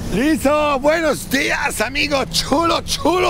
Listo, buenos días amigos, chulo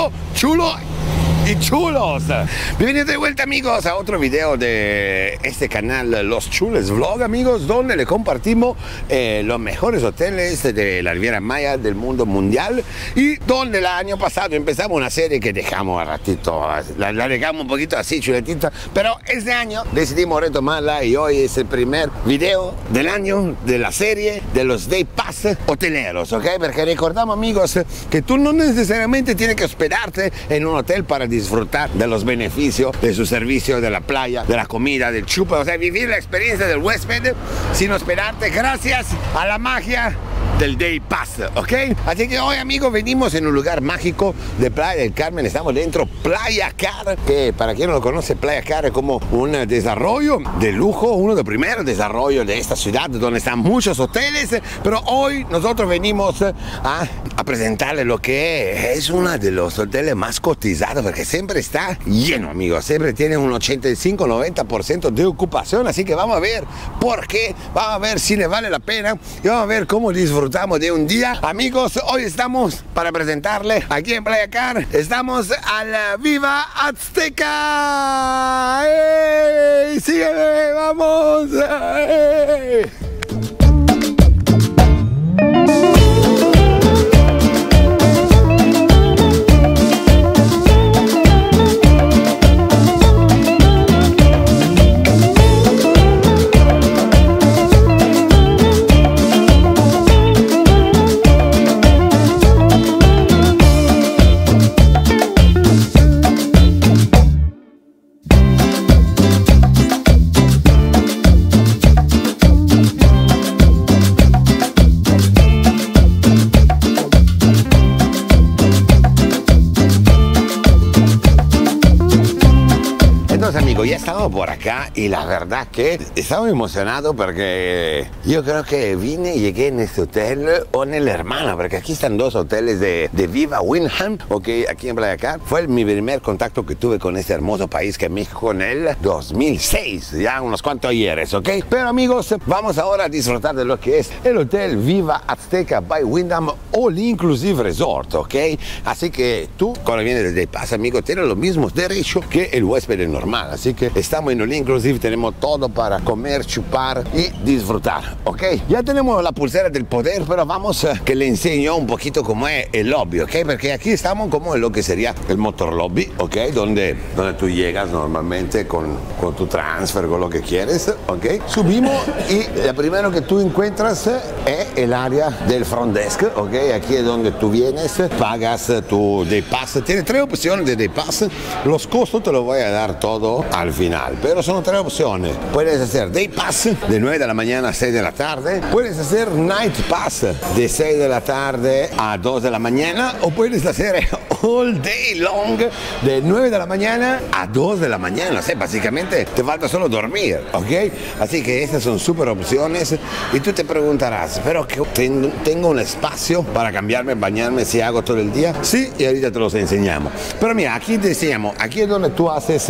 y chulos. Bienvenidos de vuelta amigos a otro video de este canal Los Chules Vlog, amigos, donde le compartimos los mejores hoteles de la Riviera Maya del mundo mundial, y donde el año pasado empezamos una serie que dejamos a ratito, la dejamos un poquito así chuletita, pero este año decidimos retomarla y hoy es el primer video del año de la serie de los Day Pass hoteleros, ¿ok? Porque recordamos amigos que tú no necesariamente tienes que hospedarte en un hotel para disfrutar de los beneficios de su servicio, de la playa, de la comida, del chupa, o sea, vivir la experiencia del huésped sin hospedarte gracias a la magia del Day Pass, ¿ok? Así que hoy amigos venimos en un lugar mágico de Playa del Carmen. Estamos dentro Playa Car, que para quien no lo conoce, Playa Car es como un desarrollo de lujo, uno de los primeros desarrollos de esta ciudad donde están muchos hoteles, pero hoy nosotros venimos a presentarles lo que es uno de los hoteles más cotizados, porque siempre está lleno amigos, siempre tiene un 85-90% de ocupación, así que vamos a ver por qué, vamos a ver si le vale la pena y vamos a ver cómo disfrutamos de un día. Amigos, hoy estamos para presentarle aquí en Playa Car, estamos a la Viva Azteca. ¡Ey! ¡Sígueme! ¡Vamos! ¡Ey! Amigos, ya estamos por acá y la verdad que estamos emocionados porque yo creo que vine y llegué en este hotel con el hermano, porque aquí están dos hoteles de Viva Windham, ok, aquí en Playa Car. Fue mi primer contacto que tuve con este hermoso país que es México en el 2006, ya unos cuantos ayeres, ok. Pero amigos, vamos ahora a disfrutar de lo que es el hotel Viva Azteca by Windham All Inclusive Resort, ok. Así que tú, cuando vienes desde Day Pass, amigo, tienes los mismos derechos que el huésped normal. Así que estamos en All Inclusive, tenemos todo para comer, chupar y disfrutar, ¿ok? Ya tenemos la pulsera del poder, pero vamos a que le enseño un poquito cómo es el lobby, ¿ok? Porque aquí estamos como en lo que sería el motor lobby, ¿ok? Donde tú llegas normalmente con tu transfer, con lo que quieres, ¿ok? Subimos y lo primero que tú encuentras es el área del front desk, ¿ok? Aquí es donde tú vienes, pagas tu Day Pass. Tiene tres opciones de Day Pass, los costos te los voy a dar todo al final, pero son tres opciones. Puedes hacer Day Pass de 9 de la mañana a 6 de la tarde, puedes hacer Night Pass de 6 de la tarde a 2 de la mañana, o puedes hacer All Day Long de 9 de la mañana a 2 de la mañana. O sea, básicamente te falta solo dormir, ¿ok? Así que estas son súper opciones y tú te preguntarás, ¿pero que tengo un espacio para cambiarme, bañarme si hago todo el día? Sí, y ahorita te los enseñamos. Pero mira, aquí te enseñamos, aquí es donde tú haces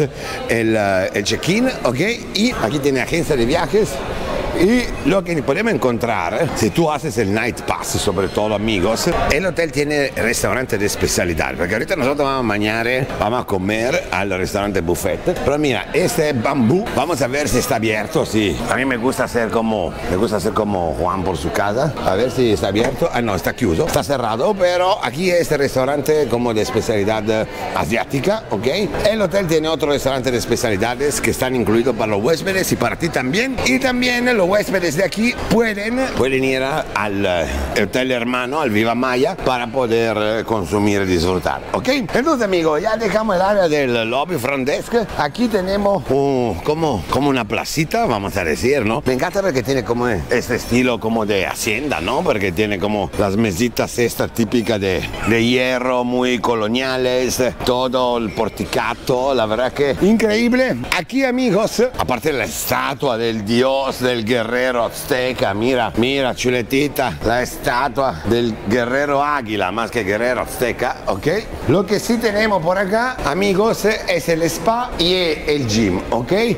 el check-in, ¿ok? Y aquí tiene agencia de viajes. Y lo que podemos encontrar, si tú haces el Night Pass, sobre todo amigos, el hotel tiene restaurante de especialidad, porque ahorita nosotros vamos a bañar, vamos a comer al restaurante buffet. Pero mira, este es Bambú, vamos a ver si está abierto. Sí, a mí me gusta hacer como Juan por su casa, a ver si está abierto. Ah no, está chiuso, está cerrado, pero aquí es este restaurante como de especialidad asiática, ¿ok? El hotel tiene otro restaurante de especialidades que están incluidos para los huéspedes y para ti también, y también los huéspedes de aquí pueden ir al hotel hermano, al Viva Maya, para poder consumir y disfrutar, ¿ok? Entonces amigos, ya dejamos el área del lobby front desk. Aquí tenemos como una placita, vamos a decir, ¿no? Me encanta porque tiene como este estilo como de hacienda, ¿no? Porque tiene como las mesitas estas típicas de hierro, muy coloniales, todo el porticato, la verdad que increíble. Aquí amigos, aparte de la estatua del dios del guerrero azteca, mira chuletita, la estatua del guerrero águila, más que guerrero azteca, ¿ok? Lo que sí tenemos por acá, amigos, es el spa y el gym, ¿ok?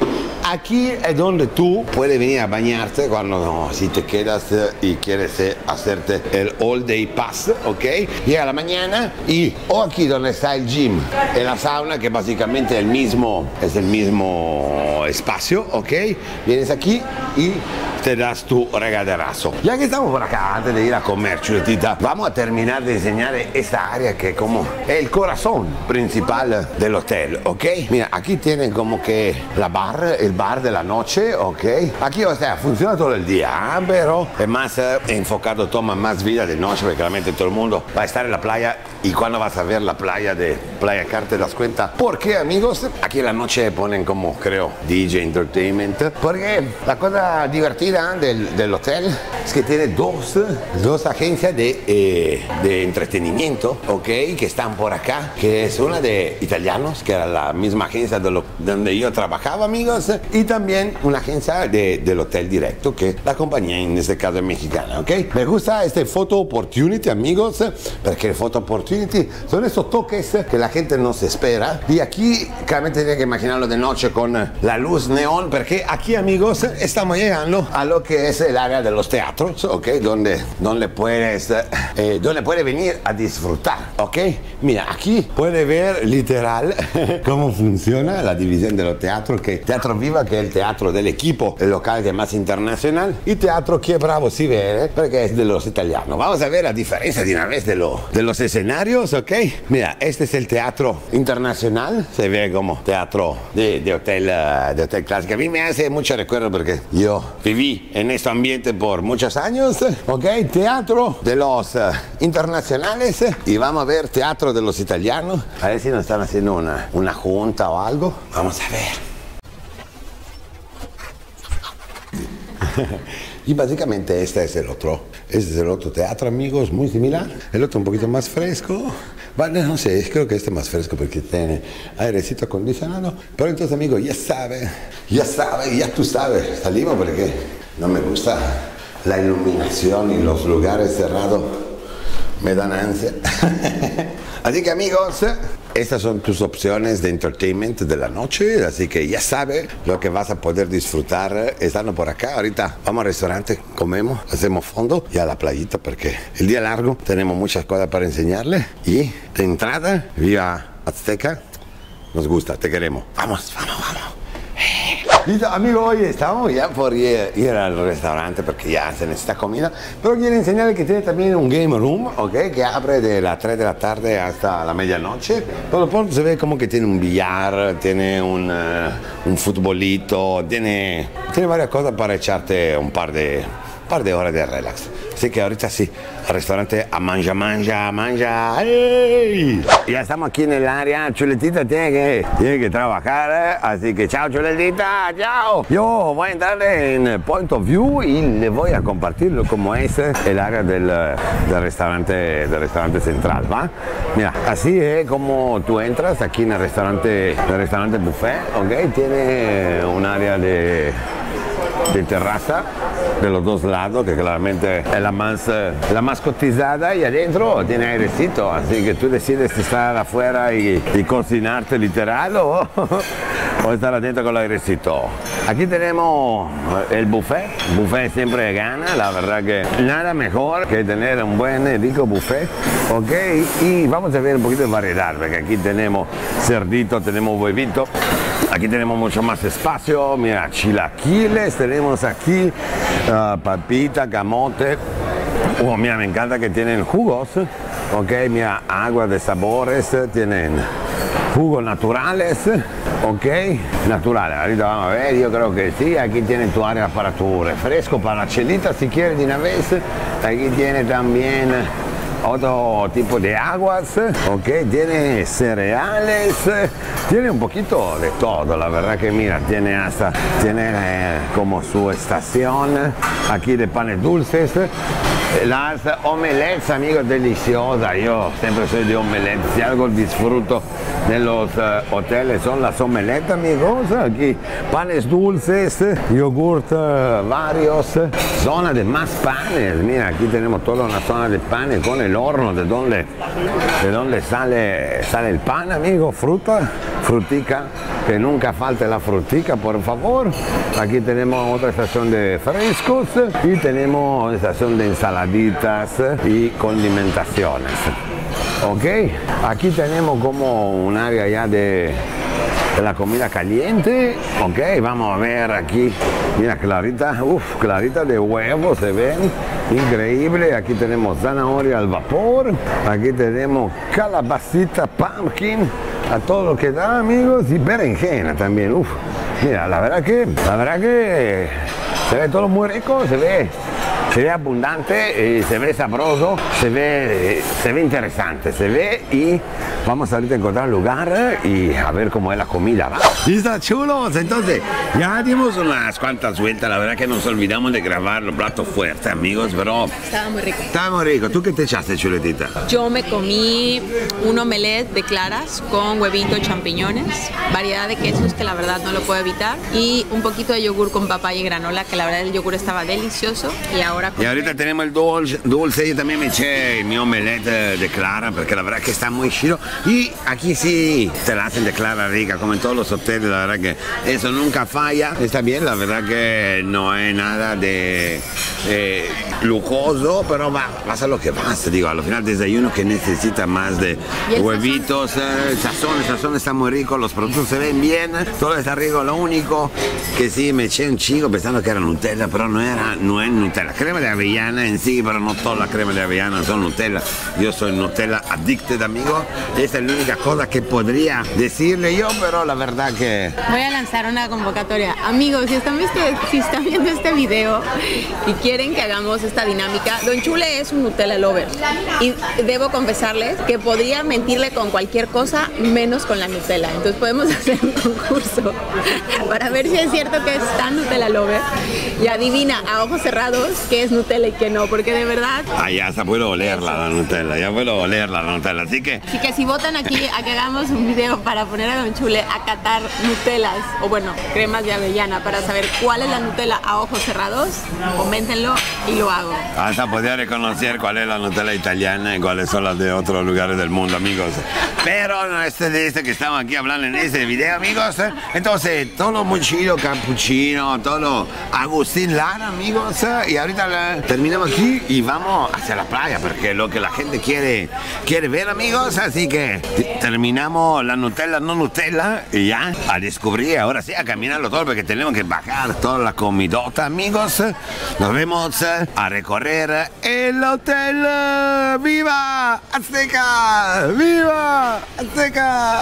aquí es donde tú puedes venir a bañarte cuando si te quedas y quieres hacerte el all day pass, ok, llega a la mañana y o aquí donde está el gym y la sauna, que básicamente es el mismo espacio, ok, vienes aquí y te das tu regaderazo. Ya que estamos por acá, antes de ir a comer, chuletita, vamos a terminar de enseñar esta área que como es el corazón principal del hotel, ok. Mira, aquí tienen como que el bar de la noche, ok. Aquí, o sea, funciona todo el día, pero es más enfocado, toma más vida de noche, porque realmente todo el mundo va a estar en la playa. Y cuando vas a ver la playa de Playa Car te das cuenta. Porque, amigos, aquí en la noche ponen como, creo, DJ Entertainment. Porque la cosa divertida del hotel es que tiene dos agencias de entretenimiento, ok, que están por acá. Que es una de italianos, que era la misma agencia donde yo trabajaba, amigos. Y también una agencia del hotel directo, que la compañía en este caso es mexicana, ok. Me gusta este Photo Opportunity, amigos, porque el Photo Opportunity son esos toques que la gente no se espera. Y aquí claramente tiene que imaginarlo de noche con la luz neón, porque aquí, amigos, estamos llegando a lo que es el área de los teatros, ok, donde puedes venir a disfrutar, ok. Mira, aquí puedes ver literal cómo funciona la división de los teatros, que Teatro Viva, que es el teatro del equipo, el local que es más internacional, y Teatro Che Bravo si vede, porque es de los italianos. Vamos a ver la diferencia de una vez de los escenarios, ok. Mira, este es el teatro internacional, se ve como teatro de hotel clásico. A mí me hace mucho recuerdo porque yo viví en este ambiente por muchos años, ok. Teatro de los internacionales, y vamos a ver teatro de los italianos. A ver si nos están haciendo una junta o algo. Vamos a ver. Y básicamente este es el otro teatro, amigos, muy similar. El otro un poquito más fresco. Vale, no sé, creo que este es más fresco porque tiene airecito acondicionado. Pero entonces, amigos, ya tú sabes, salimos porque no me gusta la iluminación y los lugares cerrados. Me dan ansia. Así que, amigos, estas son tus opciones de entertainment de la noche, así que ya sabes lo que vas a poder disfrutar estando por acá. Ahorita vamos al restaurante, comemos, hacemos fondo y a la playita porque el día largo tenemos muchas cosas para enseñarles. Y de entrada, Viva Azteca, nos gusta, te queremos. Vamos. Listo, amigo, hoy estamos ya por ir al restaurante porque ya se necesita comida, pero quiero enseñarles que tiene también un game room, ok, que abre de las 3 de la tarde hasta la medianoche. Por lo pronto se ve como que tiene un billar, tiene un futbolito, tiene varias cosas para echarte un par de horas de relax. Así que ahorita sí, al restaurante a mangia. ¡Ey! Ya estamos aquí en el área. Chuletita tiene que trabajar, así que chao, Chuletita, chao. Yo voy a entrar en Point of View y le voy a compartirlo como es el área del restaurante central, ¿va? Mira, así es como tú entras aquí en el restaurante buffet, ¿ok? Tiene un área de terraza de los dos lados, que claramente es la más cotizada, y adentro tiene airecito, así que tú decides si estar afuera y cocinarte literal o estar adentro con el airecito. Aquí tenemos el buffet siempre gana, la verdad que nada mejor que tener un buen rico buffet, ok, y vamos a ver un poquito de variedad, porque aquí tenemos cerdito, tenemos huevito. Aquí tenemos mucho más espacio, mira, chilaquiles, tenemos aquí papita, camote. Mira, me encanta que tienen jugos, ok, mira, agua de sabores, tienen jugos naturales, ok, naturales. Ahorita vamos a ver, yo creo que sí, aquí tienen tu área para tu refresco, para la chelita si quieres de una vez. Aquí tiene también otro tipo de aguas, ok, tiene cereales, tiene un poquito de todo, la verdad que mira, tiene como su estación aquí de panes dulces, las omelettes, amigos, deliciosas. Yo siempre soy de omelettes, si algo disfruto de los hoteles son las omelettes, amigos. Aquí panes dulces, yogurt varios, zona de más panes. Mira, aquí tenemos toda una zona de panes con el el horno, de donde sale el pan, amigo, frutica, que nunca falte la frutica, por favor. Aquí tenemos otra estación de frescos y tenemos una estación de ensaladitas y condimentaciones. Ok, aquí tenemos como un área ya de la comida caliente. Ok, vamos a ver aquí, mira, clarita, clarita de huevo, se ven, increíble. Aquí tenemos zanahoria al vapor, aquí tenemos calabacita, pumpkin, a todo lo que da, amigos, y berenjena también. Mira, la verdad que se ve todo muy rico, se ve abundante, se ve sabroso, se ve interesante, se ve, y vamos ahorita a encontrar un lugar y a ver cómo es la comida, ¿va? ¿Listo, chulos? Entonces, ya dimos unas cuantas vueltas, la verdad que nos olvidamos de grabar los platos fuertes, amigos, pero... Estaba muy rico. Estaba muy rico. ¿Tú qué te echaste, chuletita? Yo me comí un omelette de claras con huevito y champiñones, variedad de quesos que la verdad no lo puedo evitar, y un poquito de yogur con papaya y granola, que la verdad el yogur estaba delicioso, y ahorita tenemos el dulce. Yo también me eché mi omelette de clara, porque la verdad que está muy chido. Y aquí sí te la hacen de clara rica, como en todos los hoteles, la verdad que eso nunca falla. Está bien, la verdad que no es nada de lujoso, pero vas a lo que vas, digo, al final desayuno que necesita más de huevitos, sazón está muy rico, los productos se ven bien, todo está rico. Lo único que sí me eché un chingo pensando que era Nutella, pero no es Nutella. Crema de avellana en sí, pero no toda la crema de avellana son Nutella. Yo soy Nutella addicted, amigo. Esa es la única cosa que podría decirle yo, pero la verdad que... Voy a lanzar una convocatoria. Amigos, si están viendo este video y quieren que hagamos esta dinámica, Don Chule es un Nutella lover. Y debo confesarles que podría mentirle con cualquier cosa, menos con la Nutella. Entonces podemos hacer un concurso para ver si es cierto que es tan Nutella lover. Y adivina a ojos cerrados qué es Nutella y qué no, porque de verdad... ya se puede olerla la Nutella, así que si votan aquí a que hagamos un video para poner a Don Chule a catar Nutellas, o bueno, cremas de avellana, para saber cuál es la Nutella a ojos cerrados, coméntenlo y lo hago. Hasta poder reconocer cuál es la Nutella italiana y cuáles son las de otros lugares del mundo, amigos. Pero no es de este que estamos aquí hablando en este video, amigos. Entonces, todo lo muy chido, cappuccino, todo Agustín Lara, amigos. Y ahorita terminamos aquí y vamos hacia la playa, porque es lo que la gente quiere ver, amigos. Así que terminamos la Nutella, no Nutella, y ya a descubrir, ahora sí, a caminarlo todo, porque tenemos que bajar toda la comidota, amigos. Nos vemos a recorrer el hotel. ¡Viva Azteca! ¡Viva Azteca!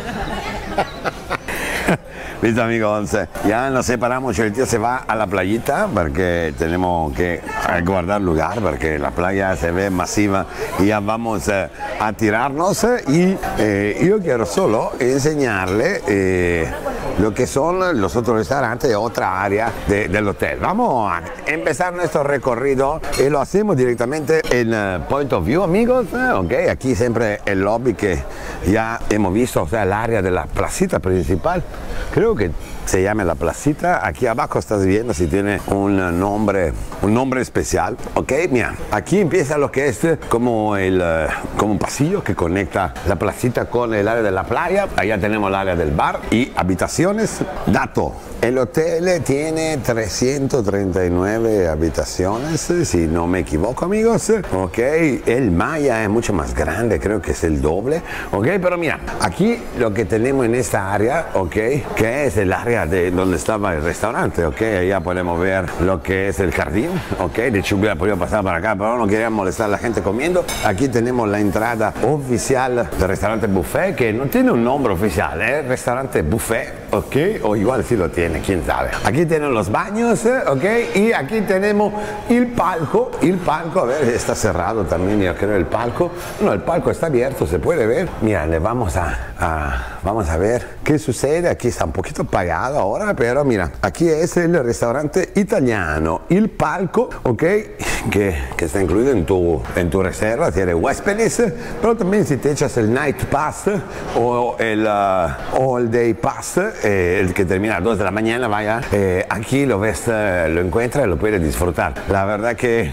Listo, amigos, ya nos separamos. El tío se va a la playita porque tenemos que guardar lugar, porque la playa se ve masiva y ya vamos a tirarnos. Y yo quiero solo enseñarle lo que son los otros restaurantes de otra área del hotel. Vamos a empezar nuestro recorrido y lo hacemos directamente en Point of View, amigos. Ok, aquí siempre el lobby que ya hemos visto, o sea, el área de la placita principal. Creo que se llama la placita. Aquí abajo estás viendo si tiene un nombre especial. Ok, mira, aquí empieza lo que es como un pasillo que conecta la placita con el área de la playa. Allá tenemos el área del bar y habitaciones. Dato: el hotel tiene 339 habitaciones, si no me equivoco, amigos. Ok, el Maya es mucho más grande, creo que es el doble. Ok, pero mira, aquí lo que tenemos en esta área, ok, que es el área de donde estaba el restaurante, ok, allá podemos ver lo que es el jardín, ok, de hecho hubiera podido pasar para acá, pero no quería molestar a la gente comiendo. Aquí tenemos la entrada oficial del restaurante buffet, que no tiene un nombre oficial, es restaurante buffet, ok, o igual sí lo tiene, quién sabe. Aquí tenemos los baños, ok, y aquí tenemos el palco, a ver, está cerrado también, yo creo, el palco. No, el palco está abierto, se puede ver. Mira, le vamos a ver qué sucede. Aquí está un poquito apagado ahora, pero mira, aquí es el restaurante italiano, el palco, ok, que está incluido en tu reserva, tiene huéspedes, pero también si te echas el night pass o el all day pass, el que termina a las 2 de la mañana, vaya, aquí lo ves, lo encuentras y lo puedes disfrutar. La verdad que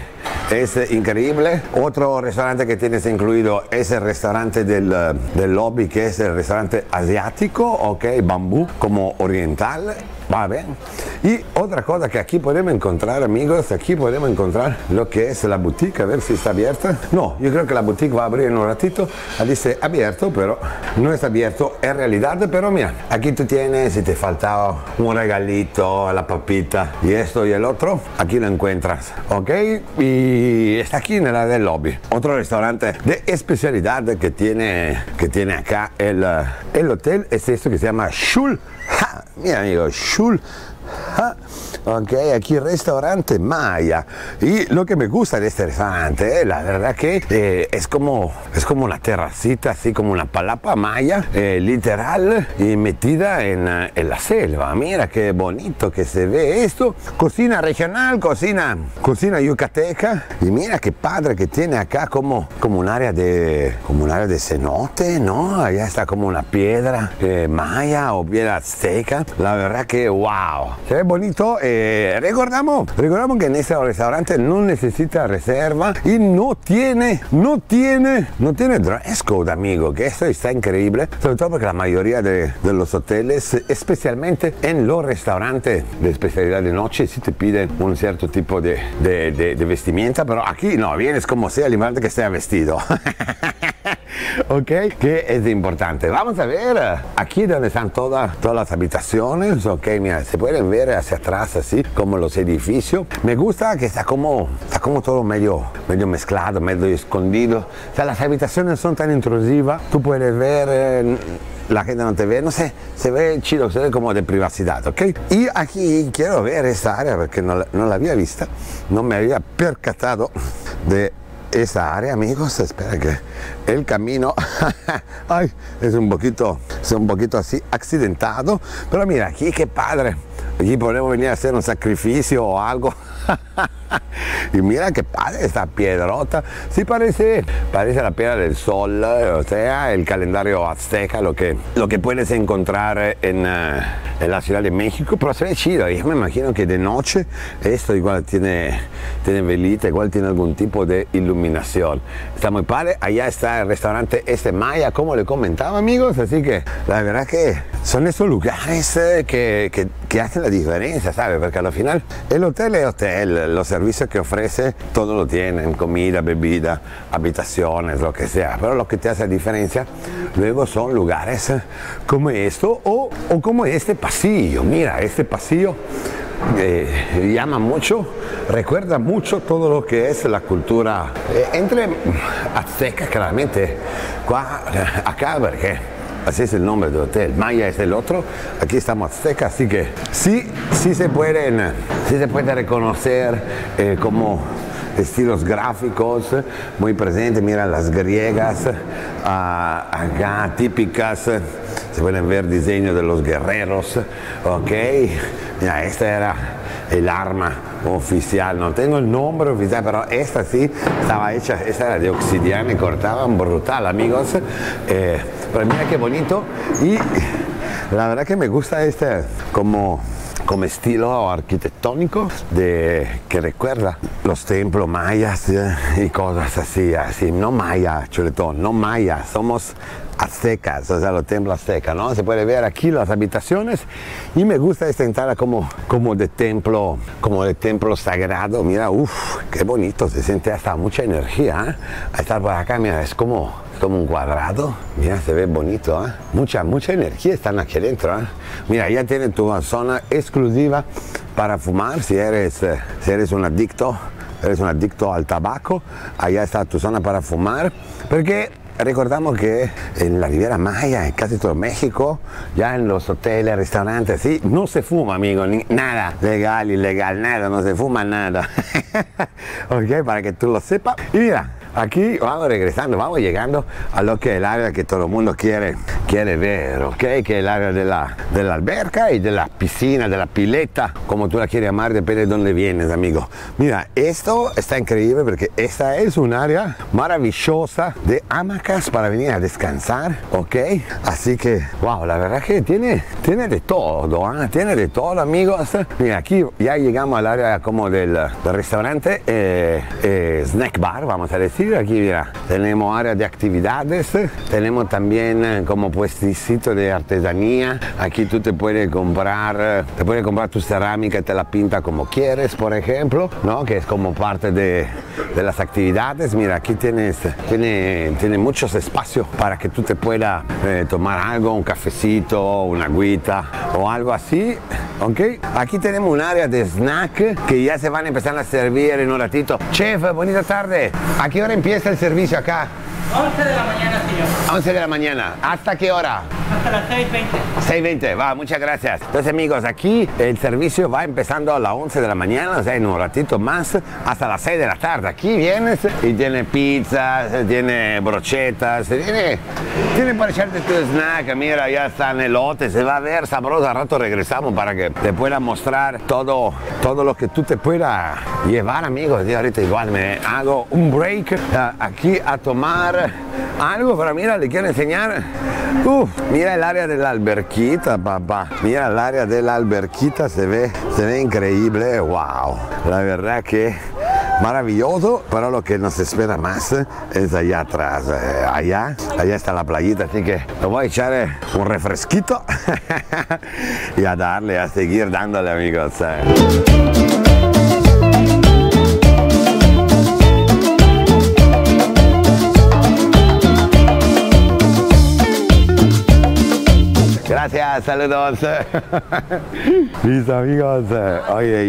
es increíble. Otro restaurante que tienes incluido es el restaurante del lobby, que es el restaurante asiático, ok, bambú, como oriental. Va bien. Y otra cosa que aquí podemos encontrar, amigos, aquí podemos encontrar lo que es la boutique, a ver si está abierta. No, yo creo que la boutique va a abrir en un ratito. Dice abierto, pero no está abierto en realidad. Pero mira, aquí tú tienes, si te faltaba un regalito, la papita y esto y el otro, aquí lo encuentras, ok. Y está aquí en la del lobby. Otro restaurante de especialidad que tiene acá el hotel es esto que se llama Schul. Mira, amigo, Schul. Ok, aquí restaurante Maya. Y lo que me gusta de este restaurante, la verdad que es como una terracita, así como una palapa maya, literal, y metida en la selva. Mira qué bonito que se ve esto. Cocina regional, cocina yucateca. Y mira qué padre que tiene acá como un área de cenote, ¿no? Allá está como una piedra maya o piedra azteca. La verdad que wow. Se ve bonito. Recordamos que en este restaurante no necesita reserva y no tiene dress code, amigo, que esto está increíble, sobre todo porque la mayoría de los hoteles, especialmente en los restaurantes de especialidad de noche, sí te piden un cierto tipo de vestimenta, pero aquí no, vienes como sea, el importante que esté vestido. Ok, que es importante. Vamos a ver aquí donde están todas las habitaciones. Ok, mira, se pueden ver hacia atrás así como los edificios. Me gusta que está como todo medio mezclado, medio escondido. O sea, las habitaciones son tan intrusivas. Tú puedes ver, la gente no te ve, no sé, se ve chido, se ve como de privacidad, ¿ok? Y aquí quiero ver esta área porque no la había vista, no me había percatado de esa área, amigos. Espera que el camino ay, es un poquito así accidentado, pero mira aquí qué padre. Aquí podemos venir a hacer un sacrificio o algo. Y mira qué padre esta piedrota. Sí, parece la piedra del sol, o sea, el calendario azteca, lo que puedes encontrar en la Ciudad de México, pero se ve chido. Yo me imagino que de noche esto igual tiene velita, igual tiene algún tipo de iluminación. Está muy padre. Allá está el restaurante Maya, como le comentaba, amigos. Así que la verdad que son esos lugares que hacen la diferencia, ¿sabes? Porque al final el hotel es hotel, los servicios que ofrece, todo lo tienen, comida, bebida, habitaciones, lo que sea. Pero lo que te hace la diferencia luego son lugares como esto o como este pasillo. Mira, este pasillo llama mucho, recuerda mucho todo lo que es la cultura entre azteca, claramente, acá, porque así es el nombre del hotel. Maya es el otro, aquí estamos azteca, así que sí se puede reconocer como estilos gráficos muy presentes. Mira las griegas acá típicas, se pueden ver diseños de los guerreros, ok. Mira, esta era el arma oficial, no tengo el nombre oficial, pero esta sí estaba hecha, esta era de obsidiana y cortaban brutal, amigos. Pero mira qué bonito, y la verdad que me gusta este como estilo arquitectónico que recuerda los templos mayas y cosas así, no maya, chuletón, no maya, somos aztecas, o sea, los templos aztecas, ¿no? Se puede ver aquí las habitaciones y me gusta esta entrada como de templo sagrado. Mira, uff, qué bonito, se siente hasta mucha energía, ¿eh? A estar por acá, mira, es como un cuadrado, mira, se ve bonito, ¿eh? Mucha energía están aquí adentro, ¿eh? Mira, ya tiene tu zona exclusiva para fumar si eres un adicto al tabaco. Allá está tu zona para fumar, porque recordamos que en la Riviera Maya, en casi todo México, ya en los hoteles, restaurantes, sí, no se fuma, amigo, nada, legal, ilegal, nada, no se fuma nada. Ok, para que tú lo sepas. Y mira, aquí vamos regresando, vamos llegando a lo que es el área que todo el mundo quiere quiere ver, ¿ok? Que es el área de la alberca y de la piscina, de la pileta, como tú la quieres llamar, depende de dónde vienes, amigo. Mira, esto está increíble porque esta es un área maravillosa de hamacas para venir a descansar, ¿ok? Así que, wow, la verdad que tiene de todo, ¿eh? Tiene de todo, amigos. Mira, aquí ya llegamos al área como del restaurante, snack bar, vamos a decir. Aquí, mira, tenemos área de actividades, tenemos también como puestecito de artesanía. Aquí tú te puedes comprar tu cerámica y te la pinta como quieres, por ejemplo, ¿no? Que es como parte de las actividades. Mira, aquí tiene muchos espacios para que tú te puedas tomar algo, un cafecito, una agüita o algo así, ¿ok? Aquí tenemos un área de snack que ya se van a empezar a servir en un ratito. Chef, bonita tarde. ¿A qué hora empieza el servicio acá? 11 de la mañana, señor. 11 de la mañana. ¿Hasta qué hora? Hasta las 6:20. 6:20, va, muchas gracias. Entonces, amigos, aquí el servicio va empezando a las 11 de la mañana, o sea, en un ratito más, hasta las 6 de la tarde. Aquí vienes y tiene pizzas, tiene brochetas, tiene para echarte tu snack. Mira, ya están elotes, se va a ver sabroso. Al rato regresamos para que te pueda mostrar todo lo que tú te puedas llevar, amigos. Yo ahorita igual me hago un break aquí a tomar algo, pero mira, le quiero enseñar. Mira el área de la alberquita, papá. Mira el área de la alberquita, se ve increíble. Wow, la verdad que maravilloso, pero lo que nos espera más es allá atrás. Allá está la playita, así que le voy a echar un refresquito y a seguir dándole, amigos. Gracias, saludos. Mis amigos, oye,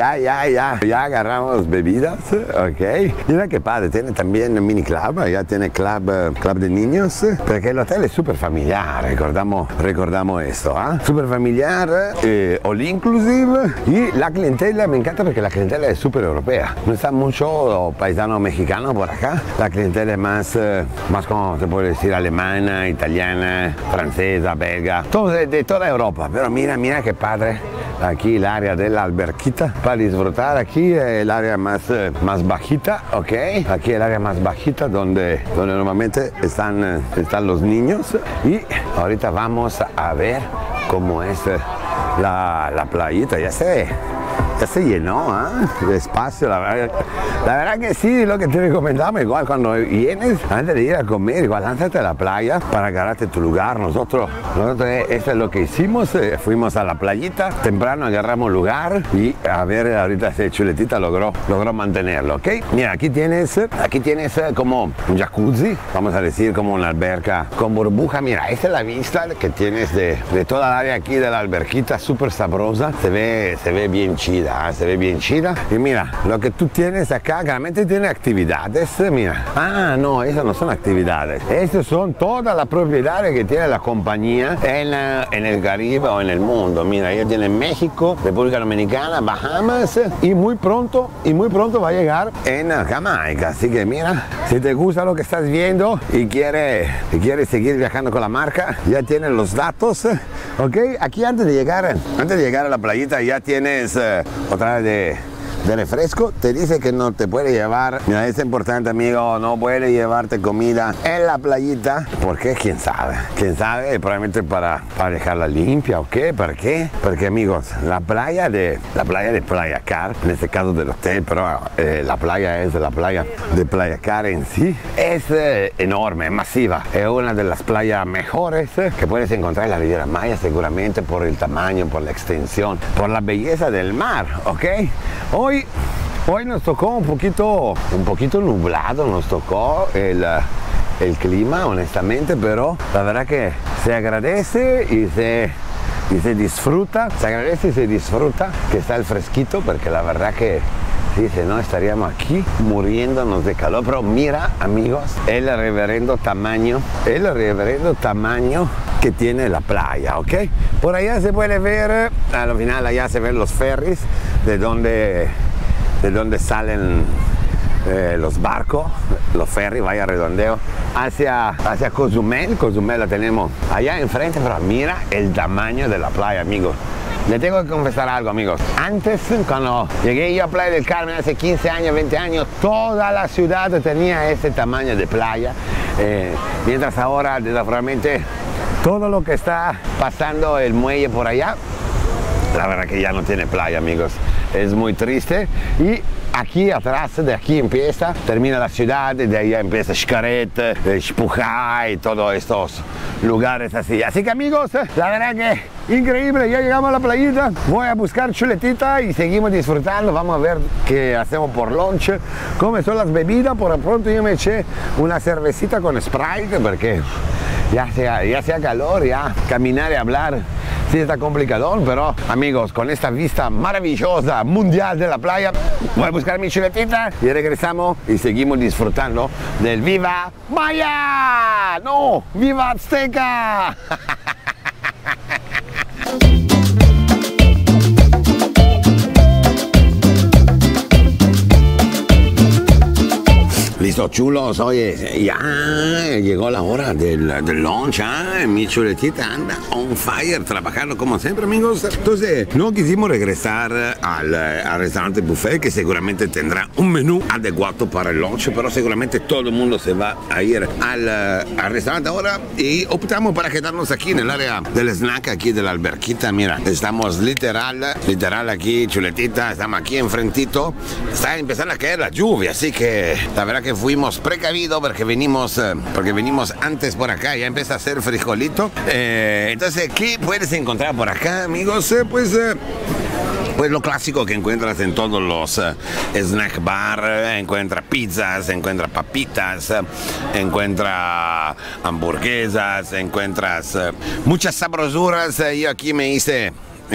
ya agarramos bebidas, ok. Mira qué padre, tiene también un mini club, ya tiene club de niños, porque el hotel es súper familiar, recordamos esto, ¿eh? Súper familiar, all inclusive, y la clientela me encanta porque la clientela es súper europea. No está mucho paisano mexicano por acá, la clientela es más como te puedo decir, alemana, italiana, francesa, belga. De toda Europa, pero mira qué padre aquí el área de la alberquita para disfrutar. Aquí el área más bajita, ok, aquí el área más bajita donde normalmente están los niños, y ahorita vamos a ver cómo es la playita. Ya se llenó, de espacio, la verdad que sí, lo que te recomendamos, igual cuando vienes, antes de ir a comer, igual lánzate a la playa para agarrarte tu lugar. Nosotros eso es lo que hicimos, fuimos a la playita, temprano agarramos lugar y a ver, ahorita ese chuletita logró mantenerlo, ¿ok? Mira, aquí tienes como un jacuzzi, vamos a decir como una alberca con burbuja. Mira, esta es la vista que tienes de toda el área aquí de la alberquita, súper sabrosa, se ve bien chida. Se ve bien chida. Y mira, lo que tú tienes acá, claramente tiene actividades. Mira, no, esas no son actividades. Estas son todas las propiedades que tiene la compañía en el Caribe o en el mundo. Mira, ella tiene México, República Dominicana, Bahamas, y muy pronto va a llegar en Jamaica. Así que mira, si te gusta lo que estás viendo y quieres seguir viajando con la marca, ya tienes los datos, ok. Aquí antes de llegar a la playita ya tienes otra vez de refresco. Te dice que no te puede llevar, mira, es importante, amigo, no puede llevarte comida en la playita, porque quién sabe, probablemente para dejarla limpia, ¿o qué? ¿Para qué? Porque, amigos, la playa de Playa Car, en este caso del hotel, pero la playa es la playa de Playa Car en sí, es enorme, masiva, es una de las playas mejores que puedes encontrar en la Riviera Maya, seguramente por el tamaño, por la extensión, por la belleza del mar, ¿ok? Hoy nos tocó un poquito nublado, nos tocó el clima, honestamente, pero la verdad que se agradece y se disfruta, que está el fresquito, porque la verdad que sí, si no estaríamos aquí muriéndonos de calor. Pero mira, amigos, el reverendo tamaño que tiene la playa, ¿ok? Por allá se puede ver, al final allá se ven los ferries de donde salen los barcos, los ferries, vaya redondeo, hacia Cozumel. Cozumel la tenemos allá enfrente, pero mira el tamaño de la playa, amigos. Le tengo que confesar algo, amigos. Antes, cuando llegué yo a Playa del Carmen hace 15 años, 20 años, toda la ciudad tenía ese tamaño de playa. Mientras ahora, desafortunadamente, todo lo que está pasando el muelle por allá, la verdad que ya no tiene playa, amigos. Es muy triste. Y aquí atrás, de aquí empieza, termina la ciudad, y de ahí empieza Xcaret, Xpujay y todos estos lugares así. Así que, amigos, la verdad que increíble, ya llegamos a la playita. Voy a buscar chuletita y seguimos disfrutando. Vamos a ver qué hacemos por lunch, cómo son las bebidas. Por pronto yo me eché una cervecita con Sprite porque ya sea calor, ya caminar y hablar sí está complicadón, pero amigos, con esta vista maravillosa mundial de la playa, voy a buscar mi chuletita y regresamos y seguimos disfrutando del Viva Maya. No, Viva Azteca. Listo, chulos, oye, ya llegó la hora del lunch, mi chuletita anda on fire, trabajando como siempre, amigos. Entonces, no quisimos regresar al restaurante buffet, que seguramente tendrá un menú adecuado para el lunch, pero seguramente todo el mundo se va a ir al restaurante ahora y optamos para quedarnos aquí en el área del snack, aquí de la alberquita. Mira, estamos literal aquí, chuletita, estamos aquí enfrentito. Está empezando a caer la lluvia, así que la verdad que fuimos precavidos porque venimos antes por acá, ya empieza a hacer frijolito. Entonces, ¿qué puedes encontrar por acá, amigos? Pues lo clásico que encuentras en todos los snack bar. Encuentra pizzas, encuentra papitas, encuentra hamburguesas, encuentras muchas sabrosuras. Yo aquí me hice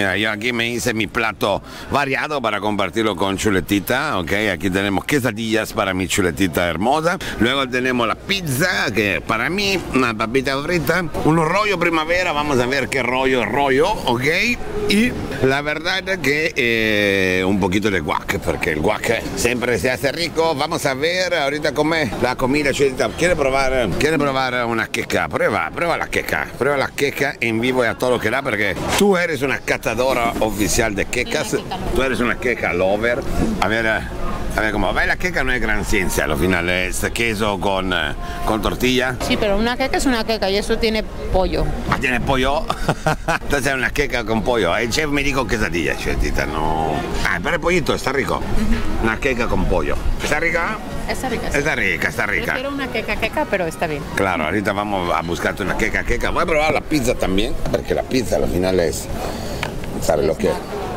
mi plato variado para compartirlo con chuletita, ok. Aquí tenemos quesadillas para mi chuletita hermosa. Luego tenemos la pizza, que para mí, una papita frita. Un rollo primavera, vamos a ver qué rollo, ok. Y la verdad es que un poquito de guac, porque el guac siempre se hace rico. Vamos a ver ahorita come la comida chuletita. ¿Quiere probar una queca? Prueba la queca en vivo y a todo lo que da, porque tú eres una oficial de quecas. Tú eres una queca lover. A ver cómo va. La queca no es gran ciencia, al final es queso con tortilla. Sí, pero una queca es una queca y eso tiene pollo. Ah, ¿tiene pollo? Entonces es una queca con pollo. El chef me dijo quesadilla, chuletita, no. Ah, pero el pollito está rico. Una queca con pollo. ¿Está rica? Está rica. Sí. Está rica. Prefiero una queca, pero está bien. Claro, ahorita vamos a buscarte una queca. Voy a probar la pizza también, porque la pizza al final es... ¿Sabe lo que es?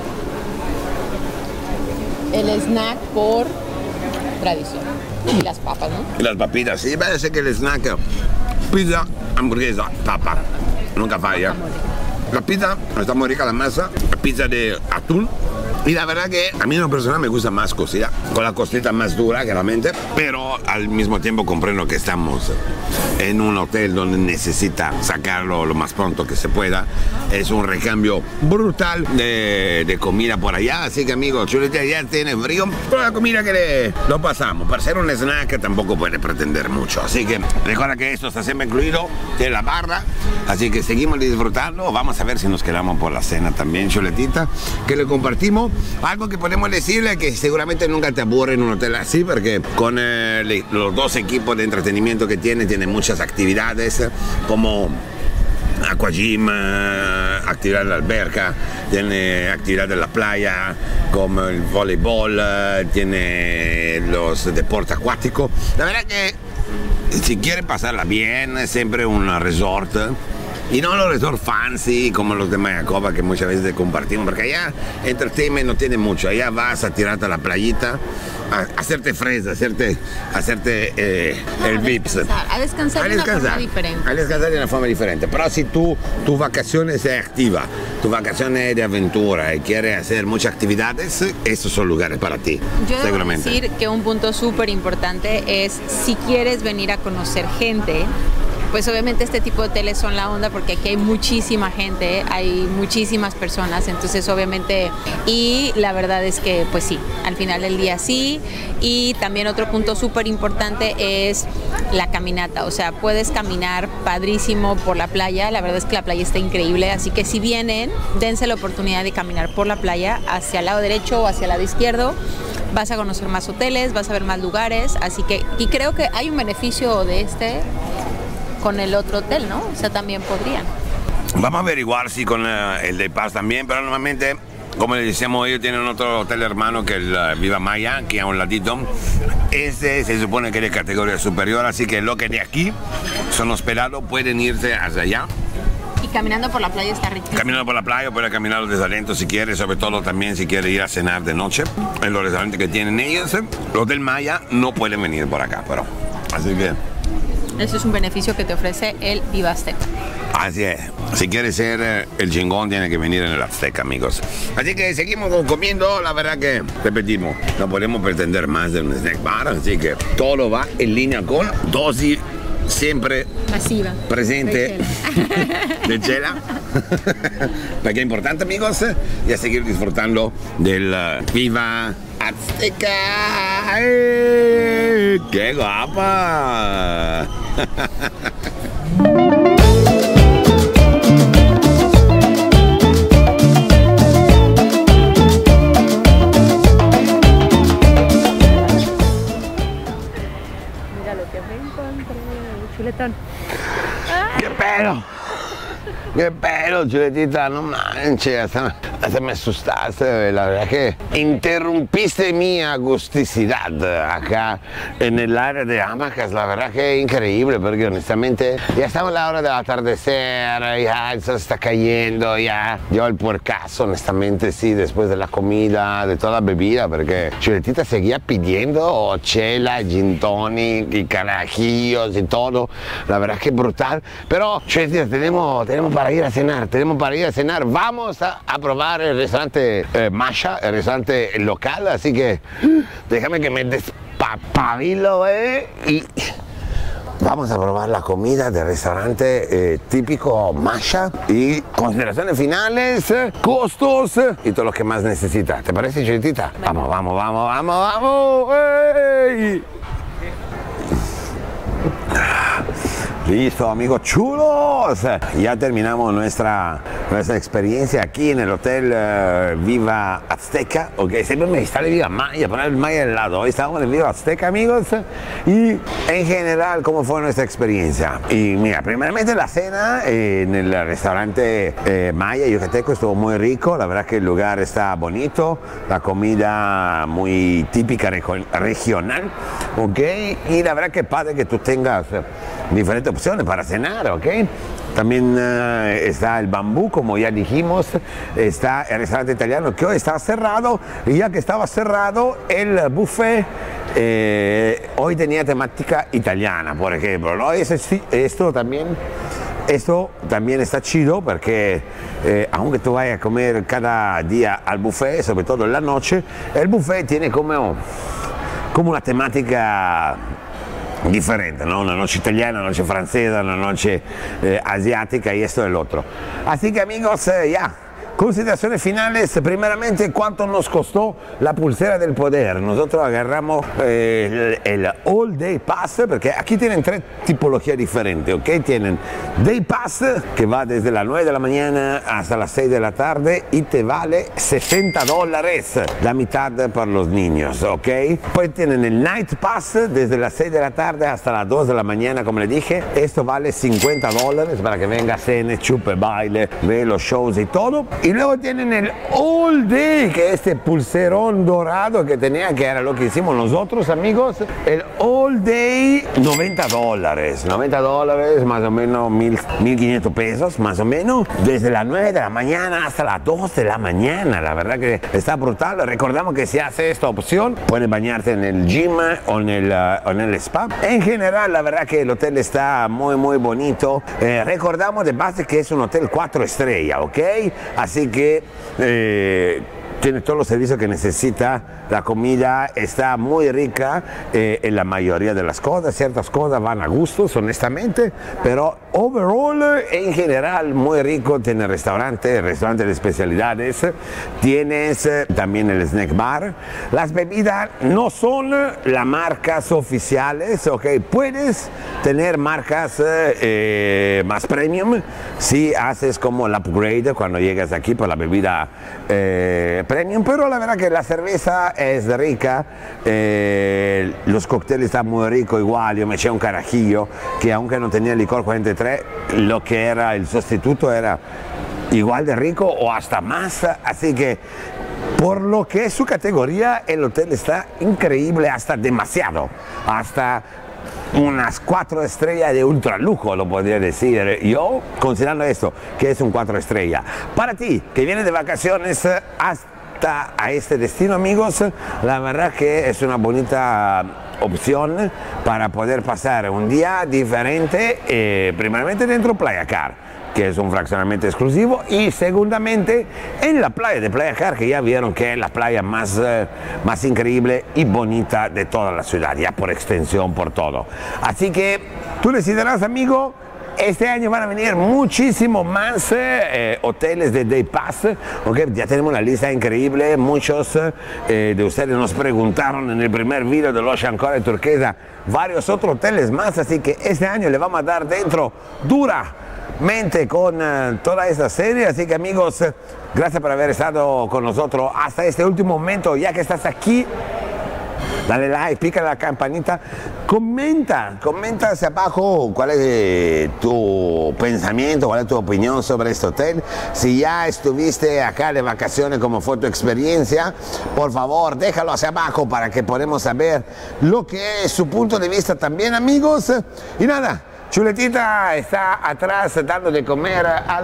El snack por tradición. Y las papas, ¿no? Y las papitas, sí, parece que el snack, pizza, hamburguesa, papa, nunca falla. La pizza está muy rica, la masa, la pizza de atún. Y la verdad que a mí en lo personal me gusta más cocida, con la costita más dura claramente, pero al mismo tiempo comprendo que estamos en un hotel donde necesita sacarlo lo más pronto que se pueda. Es un recambio brutal de comida por allá, así que amigos, chuleta ya tiene frío, pero la comida que lo pasamos. Para ser un snack tampoco puede pretender mucho, así que recuerda que esto está siempre incluido de la barra, así que seguimos disfrutando. Vamos a ver si nos quedamos por la cena también, chuletita, que le compartimos. Algo que podemos decirle que seguramente nunca te aburre en un hotel así, porque con los dos equipos de entretenimiento que tiene muchas actividades como aquagym, actividad de la alberca, tiene actividad de la playa como el voleibol, tiene los deportes acuáticos. La verdad que si quiere pasarla bien es siempre un resort. Y no los resorts fancy como los de Mayacoba que muchas veces compartimos, porque allá entertainment no tiene mucho. Allá vas a tirarte a la playita, a hacerte fresa, hacerte el vips. A descansar de una forma diferente. A descansar de una forma diferente. Pero si tu vacación es activa, tu vacación es de aventura y quieres hacer muchas actividades, esos son lugares para ti. Yo seguramente. Debo decir que un punto súper importante es, si quieres venir a conocer gente, pues obviamente este tipo de hoteles son la onda porque aquí hay muchísima gente, hay muchísimas personas, entonces obviamente, y la verdad es que pues sí, al final del día sí. Y también otro punto súper importante es la caminata, o sea, puedes caminar padrísimo por la playa, la verdad es que la playa está increíble, así que si vienen, dense la oportunidad de caminar por la playa hacia el lado derecho o hacia el lado izquierdo. Vas a conocer más hoteles, vas a ver más lugares, así que, y creo que hay un beneficio de este con el otro hotel, ¿no? O sea, también podrían. Vamos a averiguar si con el de Paz también, pero normalmente, como les decíamos, ellos tienen otro hotel hermano que el Viva Maya, aquí a un ladito. Este se supone que es de categoría superior, así que los que de aquí son hospedados pueden irse hacia allá. Y caminando por la playa está rico. Caminando por la playa, puede caminar los desalientos si quiere, sobre todo también si quiere ir a cenar de noche en los restaurantes que tienen ellos. Los del Maya no pueden venir por acá, pero así que ese es un beneficio que te ofrece el Viva Azteca. así es. Si quiere ser el chingón, tiene que venir en el Azteca, amigos. Así que seguimos comiendo. La verdad que, repetimos, no podemos pretender más de un snack bar. Así que todo va en línea con dosis siempre masiva presente de chela. Porque es importante, amigos, y a seguir disfrutando del Viva Azteca. ¡Ay, ¡qué guapa! Mira lo que me encontré, chuletón. ¡Qué pelo! ¡Qué pelo, chuletita! No manches, hasta me asustaste. La verdad que interrumpiste mi agusticidad acá en el área de hamacas. La verdad que es increíble, porque honestamente ya estamos a la hora del atardecer, ya el sol está cayendo, ya yo el puercazo, honestamente, sí, después de la comida, de toda la bebida, porque chuletita seguía pidiendo chela, gin tonic y carajillos y todo. La verdad que brutal. Pero, chuletita, tenemos para ir a cenar, vamos a probar el restaurante Masha, el restaurante local, así que déjame que me despapabilo, y vamos a probar la comida del restaurante típico Masha y consideraciones finales, costos y todo lo que más necesita. ¿Te parece, chuletita? Vamos. ¡Ey! Listo, amigos chulos, ya terminamos nuestra experiencia aquí en el Hotel Viva Azteca. Ok, siempre me sale Viva Maya, poner el Maya al lado. Hoy estamos en el Viva Azteca, amigos, y en general, ¿cómo fue nuestra experiencia? Y mira, primeramente la cena en el restaurante Maya Yucateco estuvo muy rico. La verdad que el lugar está bonito, la comida muy típica regional, ok, y la verdad que padre que tú tengas diferentes opciones para cenar, ¿ok? También está el Bambú, como ya dijimos, está el restaurante italiano que hoy está cerrado, y ya que estaba cerrado, el buffet hoy tenía temática italiana, por ejemplo, ¿no? Esto también está chido porque aunque tú vayas a comer cada día al buffet, sobre todo en la noche, el buffet tiene como una temática diferente, ¿no? Una noche italiana, una noche francesa, una noche asiática y esto y el otro. Así que, amigos, ya. Consideraciones finales, primeramente, ¿cuánto nos costó la pulsera del poder? Nosotros agarramos el All Day Pass, porque aquí tienen tres tipologías diferentes, ¿ok? Tienen Day Pass, que va desde las 9 de la mañana hasta las 6 de la tarde y te vale $60, la mitad para los niños, ¿ok? Pues tienen el Night Pass, desde las 6 de la tarde hasta las 2 de la mañana, como les dije. Esto vale $50 para que venga, cene, chupe, baile, ve los shows y todo. Y luego tienen el All Day, que es este pulserón dorado que tenía, que era lo que hicimos nosotros, amigos. El All Day, $90, más o menos 1,500 pesos, más o menos, desde las 9 de la mañana hasta las 2 de la mañana. La verdad que está brutal. Recordamos que si hace esta opción, puedes bañarte en el gym o en el spa. En general, la verdad que el hotel está muy, muy bonito. Recordamos de base que es un hotel 4 estrellas, ¿ok? Así que tiene todos los servicios que necesita, la comida está muy rica en la mayoría de las cosas, ciertas cosas van a gustos, honestamente, pero overall, en general, muy rico. Tiene restaurante de especialidades, tienes también el snack bar. Las bebidas no son las marcas oficiales, ok, puedes tener marcas más premium si haces como el upgrade cuando llegas aquí por la bebida premium, pero la verdad que la cerveza es rica, los cócteles están muy ricos igual. Yo me eché un carajillo que aunque no tenía licor 43, lo que era el sustituto era igual de rico o hasta más, así que por lo que es su categoría el hotel está increíble, hasta demasiado, hasta unas 4 estrellas de ultra lujo, lo podría decir yo, considerando esto que es un 4 estrellas. Para ti que vienes de vacaciones hasta a este destino, amigos, la verdad que es una bonita opción para poder pasar un día diferente, primeramente dentro Playa Car, que es un fraccionamiento exclusivo, y segundamente en la playa de Playa Car, que ya vieron que es la playa más increíble y bonita de toda la ciudad, ya por extensión, por todo. Así que tú decidirás, amigo. Este año van a venir muchísimo más hoteles de Day Pass, okay. Ya tenemos una lista increíble. Muchos de ustedes nos preguntaron en el primer video del Ocean Core Turquesa varios otros hoteles más, así que este año le vamos a dar dentro duramente con toda esta serie. Así que, amigos, gracias por haber estado con nosotros hasta este último momento. Ya que estás aquí, dale like, pica la campanita, comenta hacia abajo cuál es tu pensamiento, cuál es tu opinión sobre este hotel. Si ya estuviste acá de vacaciones, como fue tu experiencia, por favor déjalo hacia abajo para que podamos saber lo que es su punto de vista también, amigos. Y nada, Chuletita está atrás dando de comer a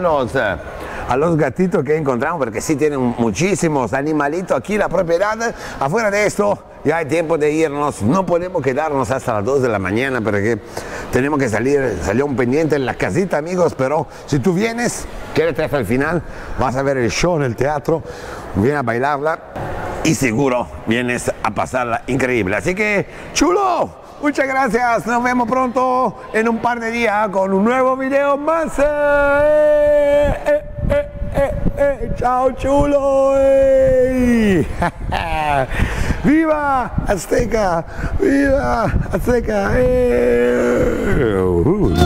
los gatitos que encontramos, porque sí tienen muchísimos animalitos aquí en la propiedad. Afuera de esto ya hay tiempo de irnos, no podemos quedarnos hasta las 2 de la mañana porque tenemos que salió un pendiente en la casita, amigos, pero si tú vienes, quédate hasta el final, vas a ver el show en el teatro, vienes a bailarla y seguro vienes a pasarla increíble. Así que, chulo, muchas gracias, nos vemos pronto en un par de días con un nuevo video más. Chao, chulo. ¡Viva Azteca! ¡Viva Azteca!